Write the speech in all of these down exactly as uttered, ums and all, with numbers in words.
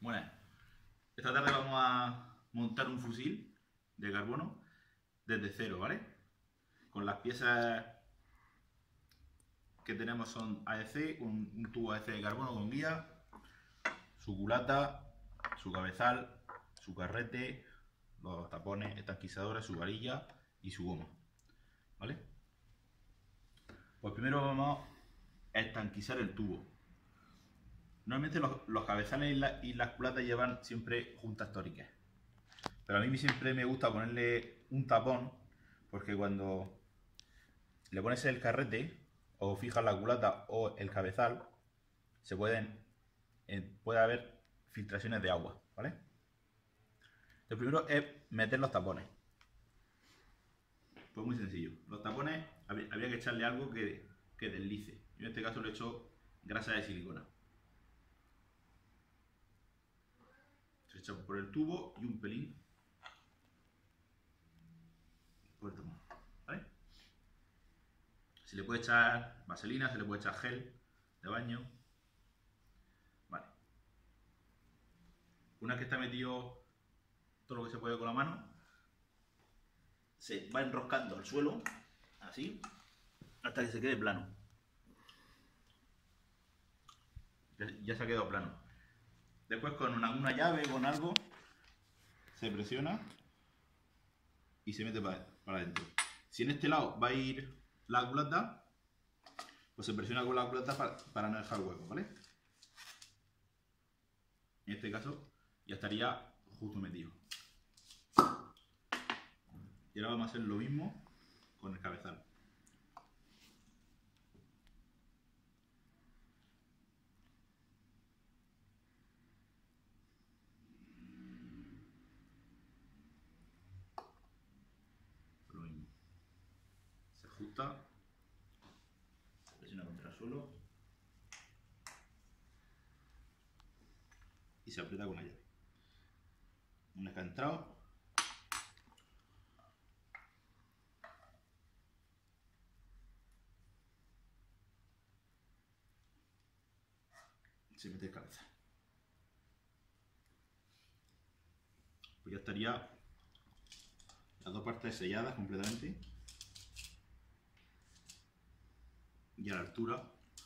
Bueno, esta tarde vamos a montar un fusil de carbono desde cero, ¿vale? Con las piezas que tenemos son A E C, un, un tubo A E C de carbono con guía, su culata, su cabezal, su carrete, los tapones, estanquizadores, su varilla y su goma, ¿vale? Pues primero vamos a estanquizar el tubo. Normalmente los, los cabezales y, la, y las culatas llevan siempre juntas tóricas, pero a mí siempre me gusta ponerle un tapón, porque cuando le pones el carrete o fijas la culata o el cabezal, se pueden eh, puede haber filtraciones de agua, ¿vale? Lo primero es meter los tapones. Pues muy sencillo. Los tapones había, había que echarle algo que, que deslice. Yo en este caso le he hecho grasa de silicona. Se echa por el tubo y un pelín por el tapón, ¿vale? Se le puede echar vaselina, se le puede echar gel de baño. Vale. Una vez que está metido todo lo que se puede con la mano, se va enroscando al suelo, así, hasta que se quede plano. Ya, ya se ha quedado plano. Después con una, una llave, con algo, se presiona y se mete para, para adentro. Si en este lado va a ir la culata, pues se presiona con la culata para, para no dejar hueco, ¿vale? En este caso ya estaría justo metido. Y ahora vamos a hacer lo mismo con el cabezal. Lo mismo. Se ajusta, se presiona contra el suelo y se aprieta con la llave. Una vez que ha entrado, se mete el cabezal. Pues ya estaría las dos partes selladas completamente y a la altura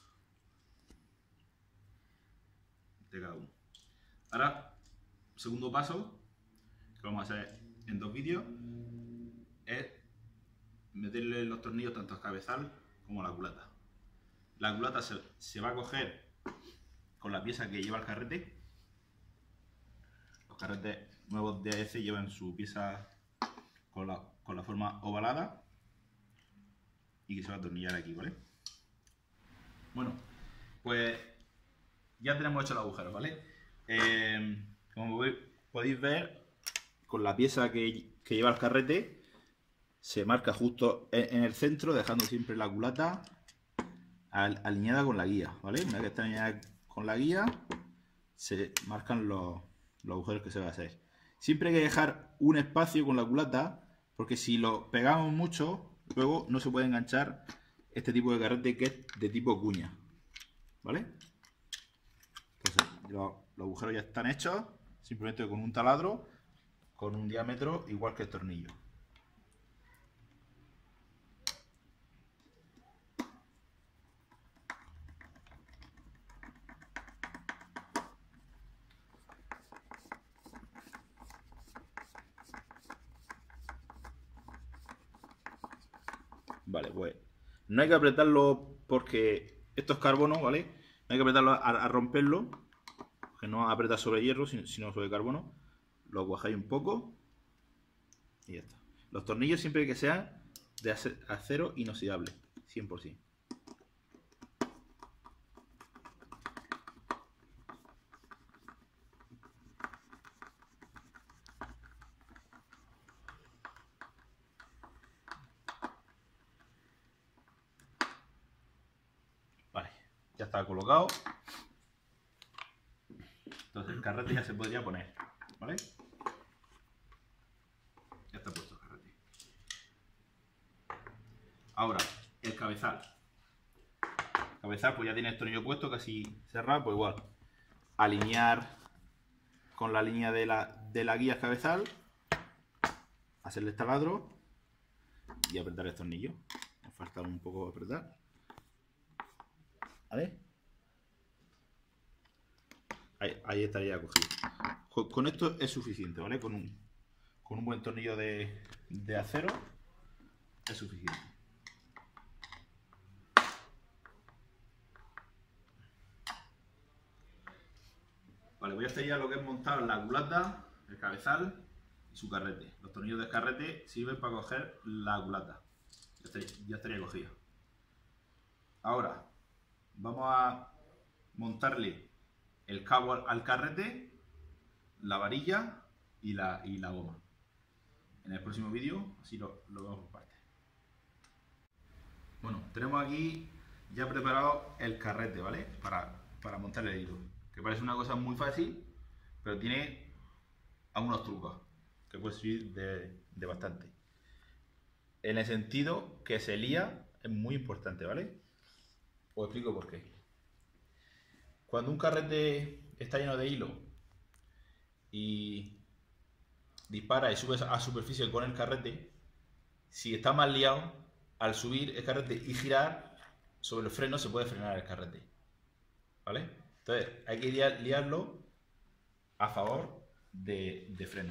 de cada uno. Ahora, segundo paso, que vamos a hacer en dos vídeos, es meterle los tornillos tanto al cabezal como a la culata. La culata se, se va a coger con la pieza que lleva el carrete. Los carretes nuevos de A E C llevan su pieza con la, con la forma ovalada y que se va a atornillar aquí, ¿vale? Bueno, pues ya tenemos hecho el agujero, ¿vale? Eh, como podéis ver, con la pieza que, que lleva el carrete se marca justo en el centro, dejando siempre la culata alineada con la guía, ¿vale? Una vez que está alineada con la guía, se marcan los, los agujeros que se va a hacer. Siempre hay que dejar un espacio con la culata, porque si lo pegamos mucho, luego no se puede enganchar este tipo de carrete que es de tipo cuña, ¿vale? Entonces, los, los agujeros ya están hechos, simplemente con un taladro, con un diámetro igual que el tornillo. Vale, pues no hay que apretarlo porque esto es carbono, ¿vale? No hay que apretarlo a, a romperlo, que no aprieta sobre hierro, sino sobre carbono. Lo cuajáis un poco y ya está. Los tornillos siempre que sean de acero inoxidable, cien por cien. Vale, ya está colocado. Entonces el carrete ya se podría poner, ¿vale? Ya está puesto el carrete. Ahora, el cabezal. El cabezal pues ya tiene el tornillo puesto, casi cerrado, pues igual. Alinear con la línea de la, de la guía cabezal, hacerle el taladro y apretar el tornillo. Me falta un poco apretar. ¿Vale? Ahí, ahí estaría cogido. Con, con esto es suficiente, ¿vale? Con un, con un buen tornillo de, de acero es suficiente. Vale, voy a hacer ya lo que es montar la culata, el cabezal y su carrete. Los tornillos del carrete sirven para coger la culata. Ya estaría, ya estaría cogida. Ahora vamos a montarle el cabo al, al carrete, la varilla y la, y la goma. En el próximo vídeo así lo, lo vemos por partes. Bueno, tenemos aquí ya preparado el carrete, ¿vale? Para, para montar el hilo. Que parece una cosa muy fácil, pero tiene algunos trucos que puede servir de, de bastante. En el sentido que se lía es muy importante, ¿vale? Os explico por qué. Cuando un carrete está lleno de hilo y dispara y subes a superficie con el carrete, si está mal liado, al subir el carrete y girar sobre el freno se puede frenar el carrete, ¿vale? Entonces hay que liarlo a favor de, de freno.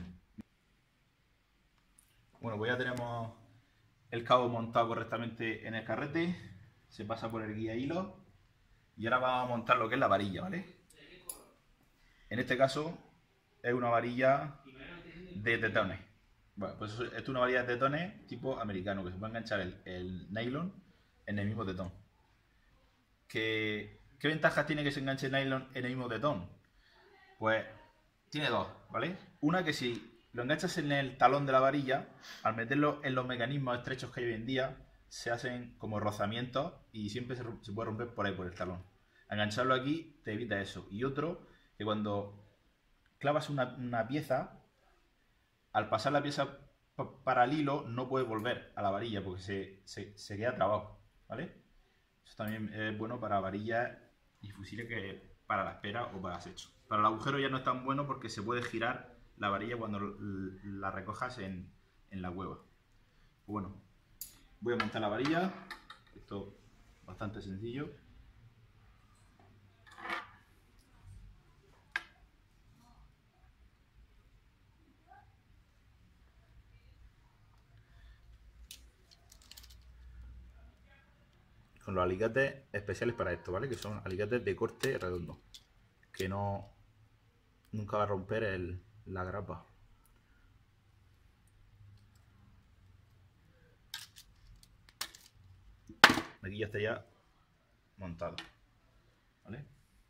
Bueno, pues ya tenemos el cabo montado correctamente en el carrete, se pasa por el guía hilo y ahora vamos a montar lo que es la varilla, ¿vale? En este caso es una varilla de tetones. Bueno, pues esto es una varilla de tetones tipo americano, que se puede enganchar el, el nylon en el mismo tetón. ¿Qué, ¿Qué ventajas tiene que se enganche el nylon en el mismo tetón? Pues tiene dos, ¿vale? Una, que si lo enganchas en el talón de la varilla, al meterlo en los mecanismos estrechos que hay hoy en día, se hacen como rozamientos y siempre se, se puede romper por ahí, por el talón. Engancharlo aquí te evita eso. Y otro, que cuando clavas una, una pieza, al pasar la pieza para el hilo no puede volver a la varilla porque se, se, se queda trabado, ¿vale? Eso también es bueno para varillas y fusiles, que para la espera o para acecho. Para el agujero ya no es tan bueno porque se puede girar la varilla cuando la recojas en, en la cueva. Pues bueno, voy a montar la varilla. Esto es bastante sencillo. Con los alicates especiales para esto, ¿vale? Que son alicates de corte redondo, que no nunca va a romper el, la grapa. Aquí ya está ya montado, ¿vale?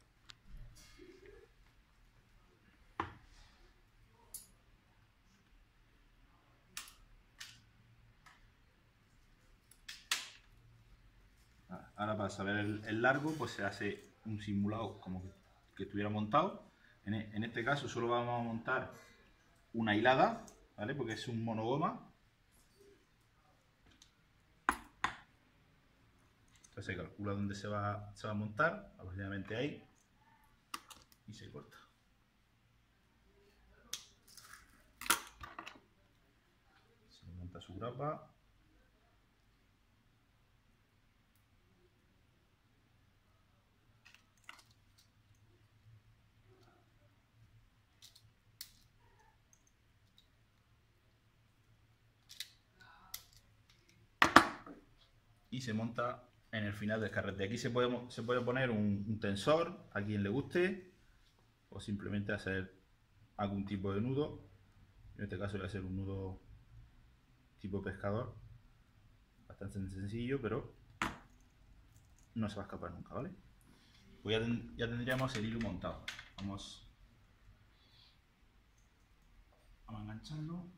Ahora, para saber el, el largo, pues se hace un simulado como que, que estuviera montado. En, en este caso solo vamos a montar una hilada, ¿vale? Porque es un monogoma. Entonces se calcula dónde se va, se va a montar, aproximadamente ahí, y se corta. Se monta su grapa. Y se monta en el final del carrete. Aquí se puede, se puede poner un, un tensor a quien le guste, o simplemente hacer algún tipo de nudo. En este caso voy a hacer un nudo tipo pescador, bastante sencillo, pero no se va a escapar nunca, ¿vale? Pues ya, ten, ya tendríamos el hilo montado. Vamos, vamos a engancharlo.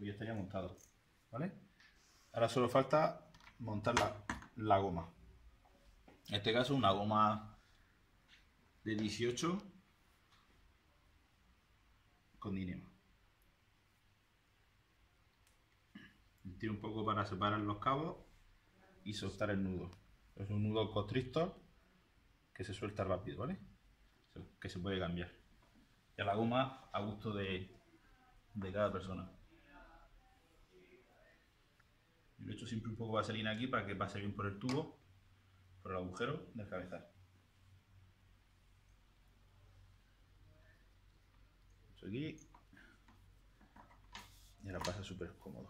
pues ya estaría montado, ¿vale? Ahora solo falta montar la, la goma. En este caso una goma de dieciocho con dinema. Tiro un poco para separar los cabos y soltar el nudo. Es un nudo constrictor que se suelta rápido, ¿vale? Que se puede cambiar. Y a la goma a gusto de, de cada persona. Yo lo he hecho siempre un poco vaselina aquí para que pase bien por el tubo, por el agujero del cabezal. Esto aquí. Y ahora pasa súper cómodo.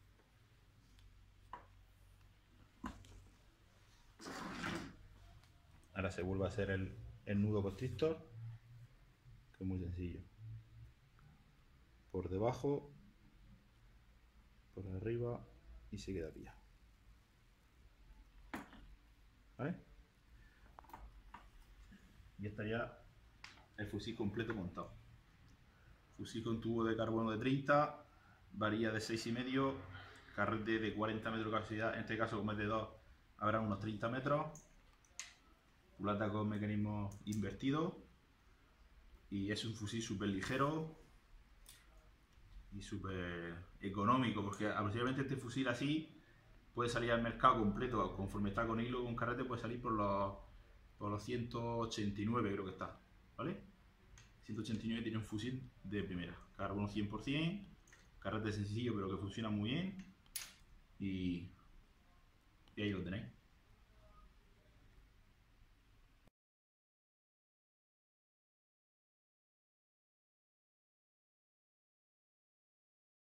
Ahora se vuelve a hacer el, el nudo constrictor, que es muy sencillo. Por debajo, por arriba y se queda pillado. ¿Vale? Y estaría el fusil completo montado. Fusil con tubo de carbono de treinta, varilla de seis y medio, carrete de cuarenta metros de capacidad, en este caso como es de dos habrá unos treinta metros, culata con mecanismo invertido, y es un fusil súper ligero y súper económico, porque aproximadamente este fusil así puede salir al mercado completo, conforme está con hilo, con carrete, puede salir por los, por los ciento ochenta y nueve, creo que está, ¿vale? ciento ochenta y nueve tiene un fusil de primera, carbono cien por cien, carrete sencillo pero que funciona muy bien, y, y ahí lo tenéis.